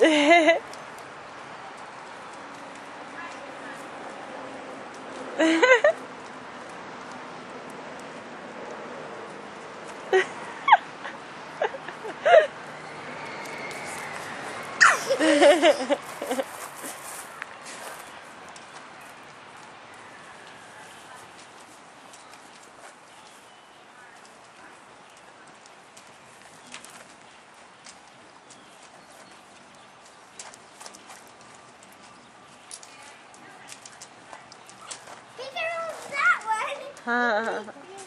Huh.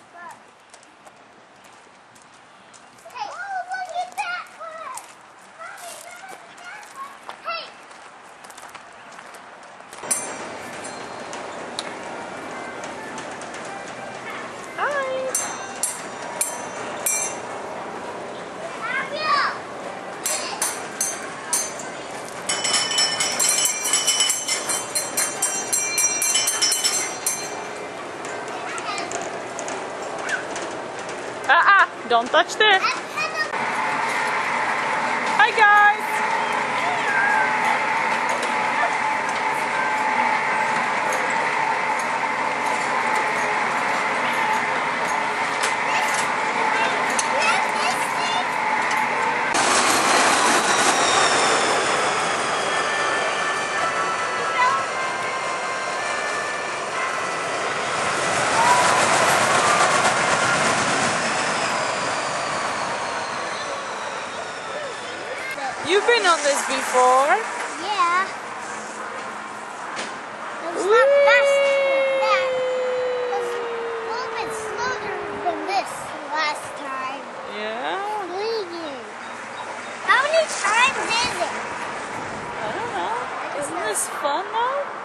Don't touch this. Hi guys. You've been on this before. Yeah. It was not fast like that. It was a little bit slower than this last time. Yeah. How many times is it? I don't know. Isn't this fun though?